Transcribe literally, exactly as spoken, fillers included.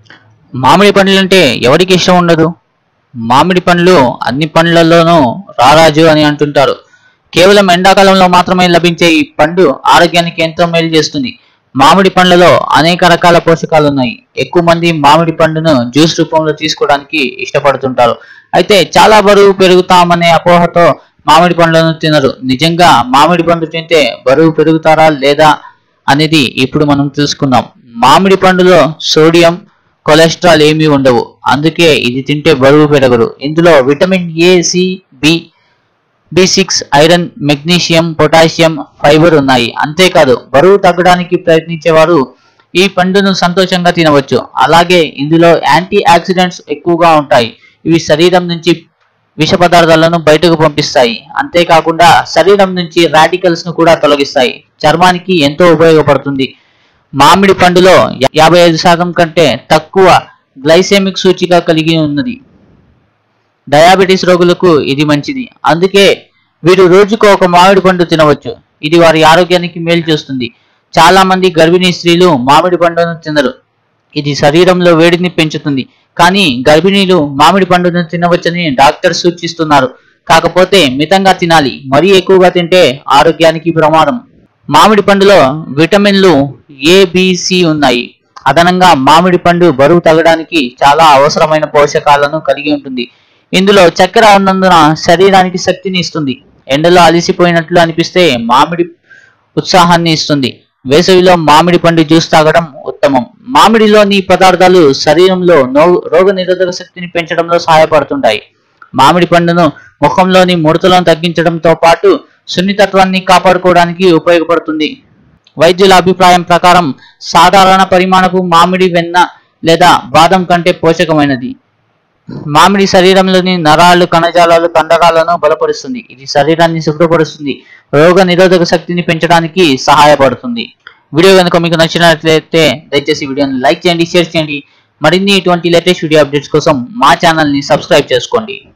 మామిడి పండ్లంటే ఎవరికి ఇష్టం ఉండదు? మామిడి పండ్లు అన్ని పండ్లలోనూ రారాజు అని అంటుంటారు. కేవలం ఎండాకాలంలో మాత్రమే లభించే ఈ పండు ఆరోగ్యానికి ఎంతో మేలు చేస్తుంది. మామిడి పండ్లలో అనేక రకాల పోషకాలు ఉన్నాయి. ఎక్కువ మంది మామిడి పండును జ్యూస్ రూపంలో తీసుకోవడానికి ఇష్టపడుతుంటారు. అయితే చాలా బరువు పెరుగుతామనే అపోహతో మామిడి పండ్లను తినరు. నిజంగా మామిడి పండు తింటే బరువు పెరుగుతారా లేదా అనేది ఇప్పుడు మనం తెలుసుకుందాం. మామిడి పండులో సోడియం, కొలెస్ట్రాల్ ఏమీ ఉండవు. అందుకే ఇది తింటే బరువు పెరగరు. ఇందులో vitamin A, C, B B six, iron, magnesium, potassium, fibre ఉన్నాయి. అంతేకాదు బరువు తగ్గడానికి ప్రయత్నించేవారు ఈ పండును సంతోషంగా తినవచ్చు. అలాగే ఇందులో యాంటీ ఆక్సిడెంట్స్ ఎక్కువగా ఉంటాయి. ఇవి శరీరం నుంచి విష పదార్థాలను బయటకు పంపిస్తాయి. అంతేకాకుండా శరీరం నుంచి రాడికల్స్ ను కూడా తొలగిస్తాయి. చర్మానికి ఎంతో ఉపయోగపడుతుంది. మామిడి పండులో యాభై ఐదు శాతం కంటే తక్కువ గ్లైసెమిక్ సూచిక కలిగి ఉన్నది. డయాబెటీస్ రోగులకు ఇది మంచిది. అందుకే వీరు రోజుకు ఒక మామిడి పండు తినవచ్చు. ఇది వారి ఆరోగ్యానికి మేలు చేస్తుంది. చాలా మంది గర్భిణీ స్త్రీలు మామిడి పండును తినరు. ఇది శరీరంలో వేడిని పెంచుతుంది. కానీ గర్భిణీలు మామిడి పండును తినవచ్చని డాక్టర్ సూచిస్తున్నారు. కాకపోతే మితంగా తినాలి. మరీ ఎక్కువగా తింటే ఆరోగ్యానికి ప్రమాదం. మామిడి పండులో విటమిన్లు ఏ, బి, సి ఉన్నాయి. అదనంగా మామిడి పండు బరువు తగ్గడానికి చాలా అవసరమైన పోషకాలను కలిగి ఉంటుంది. ఇందులో చక్కెర ఉన్నందున శరీరానికి శక్తిని ఇస్తుంది. ఎండలో అలసిపోయినట్లు అనిపిస్తే మామిడి ఉత్సాహాన్ని ఇస్తుంది. వేసవిలో మామిడి పండు జ్యూస్ తాగడం ఉత్తమం. మామిడిలోని పదార్థాలు శరీరంలో రోగ నిరోధక శక్తిని పెంచడంలో సహాయపడుతుంటాయి. మామిడి పండును ముఖంలోని ముడతలను తగ్గించడంతో పాటు సున్నితత్వాన్ని కాపాడుకోవడానికి ఉపయోగపడుతుంది. వైద్యుల అభిప్రాయం ప్రకారం సాధారణ పరిమాణపు మామిడి వెన్న లేదా బాదం కంటే పోషకమైనది. మామిడి శరీరంలోని నరాలు, కణజాలాలు, కండరాలను బలపరుస్తుంది. ఇది శరీరాన్ని శుభ్రపరుస్తుంది. రోగ నిరోధక శక్తిని పెంచడానికి సహాయపడుతుంది. వీడియో కనుక మీకు నచ్చినట్లయితే దయచేసి వీడియోని లైక్ చేయండి, షేర్ చేయండి. మరిన్ని ఇటువంటి లేటెస్ట్ వీడియో అప్డేట్స్ కోసం మా ఛానల్ని సబ్స్క్రైబ్ చేసుకోండి.